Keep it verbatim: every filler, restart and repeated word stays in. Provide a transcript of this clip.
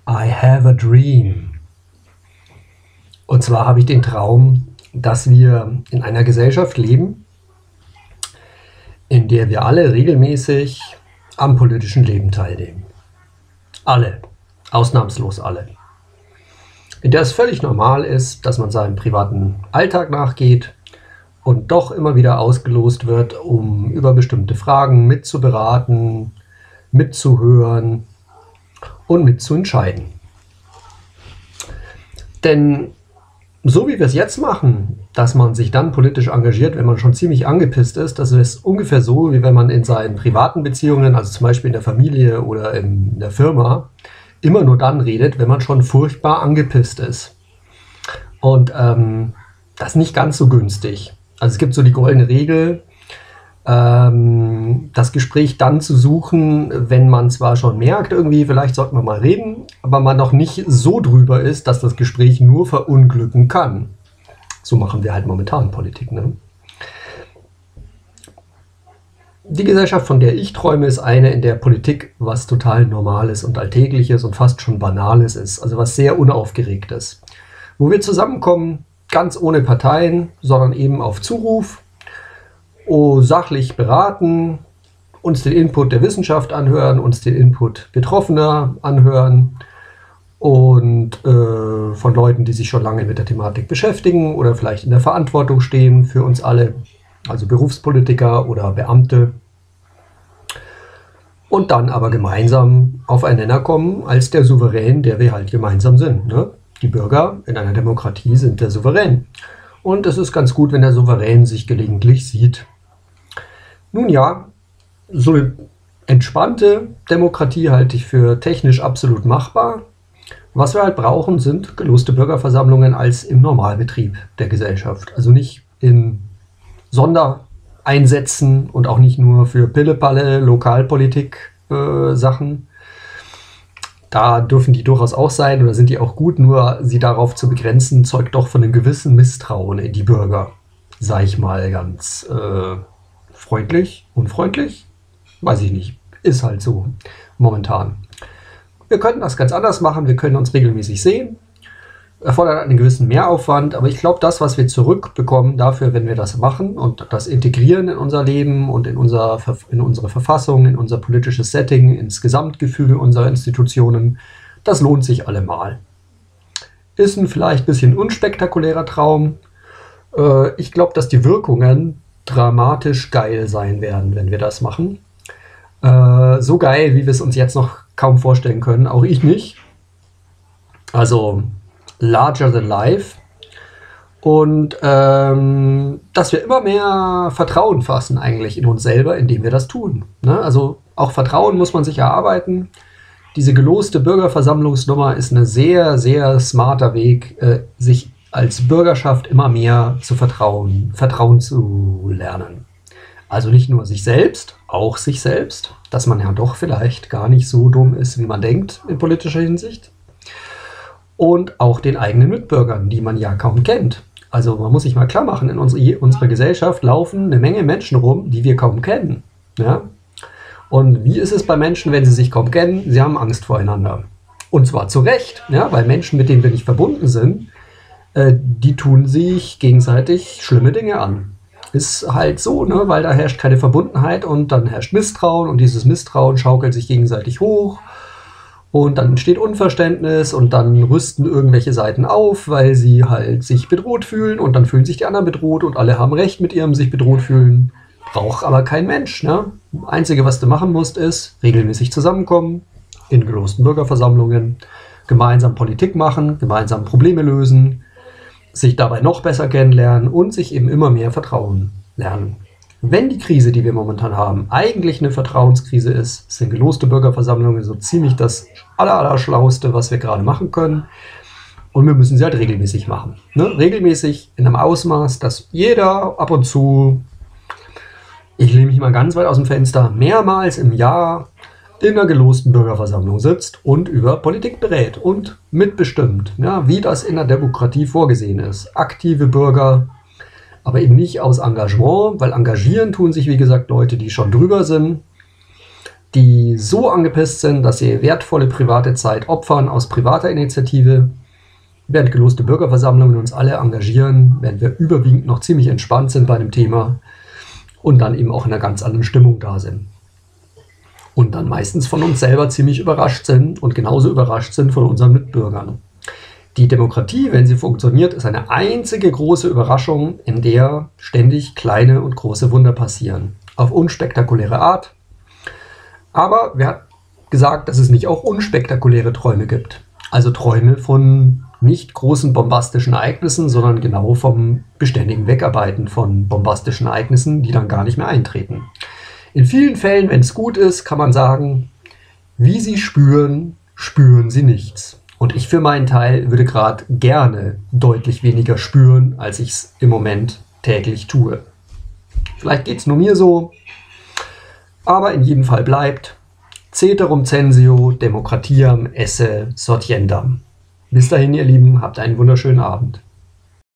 I have a dream. Und zwar habe ich den Traum, dass wir in einer Gesellschaft leben, in der wir alle regelmäßig am politischen Leben teilnehmen. Alle, ausnahmslos alle. In der es völlig normal ist, dass man seinem privaten Alltag nachgeht und doch immer wieder ausgelost wird, um über bestimmte Fragen mitzuberaten, mitzuhören und mitzuentscheiden. Denn so wie wir es jetzt machen, dass man sich dann politisch engagiert, wenn man schon ziemlich angepisst ist, das ist ungefähr so, wie wenn man in seinen privaten Beziehungen, also zum Beispiel in der Familie oder in der Firma, immer nur dann redet, wenn man schon furchtbar angepisst ist. Und ähm, das ist nicht ganz so günstig. Also es gibt so die goldene Regel, ähm, das Gespräch dann zu suchen, wenn man zwar schon merkt, irgendwie, vielleicht sollten wir mal reden, aber man noch nicht so drüber ist, dass das Gespräch nur verunglücken kann. So machen wir halt momentan Politik, ne? Die Gesellschaft, von der ich träume, ist eine, in der Politik was total Normales und Alltägliches und fast schon Banales ist, also was sehr Unaufgeregtes. Wo wir zusammenkommen, ganz ohne Parteien, sondern eben auf Zuruf, oh, sachlich beraten, uns den Input der Wissenschaft anhören, uns den Input Betroffener anhören und äh, von Leuten, die sich schon lange mit der Thematik beschäftigen oder vielleicht in der Verantwortung stehen für uns alle, also Berufspolitiker oder Beamte. Und dann aber gemeinsam auf einen Nenner kommen als der Souverän, der wir halt gemeinsam sind, ne? Die Bürger in einer Demokratie sind der Souverän. Und es ist ganz gut, wenn der Souverän sich gelegentlich sieht. Nun ja, so eine entspannte Demokratie halte ich für technisch absolut machbar. Was wir halt brauchen, sind geloste Bürgerversammlungen als im Normalbetrieb der Gesellschaft. Also nicht in Sondereinsätzen und auch nicht nur für Pillepalle Lokalpolitik-Sachen. Da dürfen die durchaus auch sein oder sind die auch gut, nur sie darauf zu begrenzen, zeugt doch von einem gewissen Misstrauen in die Bürger. Sag ich mal ganz äh, freundlich, unfreundlich? Weiß ich nicht. Ist halt so momentan. Wir könnten das ganz anders machen, wir können uns regelmäßig sehen. Erfordert einen gewissen Mehraufwand, aber ich glaube, das, was wir zurückbekommen dafür, wenn wir das machen und das integrieren in unser Leben und in, unser, in unsere Verfassung, in unser politisches Setting, ins Gesamtgefüge unserer Institutionen, das lohnt sich allemal. Ist ein vielleicht ein bisschen unspektakulärer Traum. Äh, ich glaube, dass die Wirkungen dramatisch geil sein werden, wenn wir das machen. Äh, so geil, wie wir es uns jetzt noch kaum vorstellen können, auch ich nicht. Also larger than life. Und ähm, dass wir immer mehr Vertrauen fassen eigentlich in uns selber, indem wir das tun. Ne? Also auch Vertrauen muss man sich erarbeiten. Diese geloste Bürgerversammlungsnummer ist ein sehr, sehr smarter Weg, äh, sich als Bürgerschaft immer mehr zu vertrauen, Vertrauen zu lernen. Also nicht nur sich selbst, auch sich selbst, dass man ja doch vielleicht gar nicht so dumm ist, wie man denkt in politischer Hinsicht. Und auch den eigenen Mitbürgern, die man ja kaum kennt. Also man muss sich mal klar machen, in unsere, unserer Gesellschaft laufen eine Menge Menschen rum, die wir kaum kennen. Ja? Und wie ist es bei Menschen, wenn sie sich kaum kennen? Sie haben Angst voreinander. Und zwar zu Recht, ja? Weil Menschen, mit denen wir nicht verbunden sind, äh, die tun sich gegenseitig schlimme Dinge an. Ist halt so, ne? Weil da herrscht keine Verbundenheit und dann herrscht Misstrauen und dieses Misstrauen schaukelt sich gegenseitig hoch. Und dann entsteht Unverständnis und dann rüsten irgendwelche Seiten auf, weil sie halt sich bedroht fühlen und dann fühlen sich die anderen bedroht und alle haben Recht mit ihrem sich bedroht fühlen. Braucht aber kein Mensch, ne? Das Einzige, was du machen musst, ist regelmäßig zusammenkommen, in gelosten Bürgerversammlungen, gemeinsam Politik machen, gemeinsam Probleme lösen, sich dabei noch besser kennenlernen und sich eben immer mehr vertrauen lernen. Wenn die Krise, die wir momentan haben, eigentlich eine Vertrauenskrise ist, sind geloste Bürgerversammlungen so ziemlich das Allerallerschlauste, was wir gerade machen können. Und wir müssen sie halt regelmäßig machen. Ne? Regelmäßig in einem Ausmaß, dass jeder ab und zu, ich lehne mich mal ganz weit aus dem Fenster, mehrmals im Jahr in einer gelosten Bürgerversammlung sitzt und über Politik berät und mitbestimmt, ja, wie das in der Demokratie vorgesehen ist. Aktive Bürger, aber eben nicht aus Engagement, weil engagieren tun sich, wie gesagt, Leute, die schon drüber sind. die so angepisst sind, dass sie wertvolle private Zeit opfern aus privater Initiative, während geloste Bürgerversammlungen uns alle engagieren, während wir überwiegend noch ziemlich entspannt sind bei dem Thema und dann eben auch in einer ganz anderen Stimmung da sind. Und dann meistens von uns selber ziemlich überrascht sind und genauso überrascht sind von unseren Mitbürgern. Die Demokratie, wenn sie funktioniert, ist eine einzige große Überraschung, in der ständig kleine und große Wunder passieren. Auf unspektakuläre Art. Aber wer hat gesagt, dass es nicht auch unspektakuläre Träume gibt? Also Träume von nicht großen bombastischen Ereignissen, sondern genau vom beständigen Wegarbeiten von bombastischen Ereignissen, die dann gar nicht mehr eintreten. In vielen Fällen, wenn es gut ist, kann man sagen, wie Sie spüren, spüren Sie nichts. Und ich für meinen Teil würde gerade gerne deutlich weniger spüren, als ich es im Moment täglich tue. Vielleicht geht es nur mir so, aber in jedem Fall bleibt Ceterum censeo democratiam esse sortiendam. Bis dahin, ihr Lieben, habt einen wunderschönen Abend.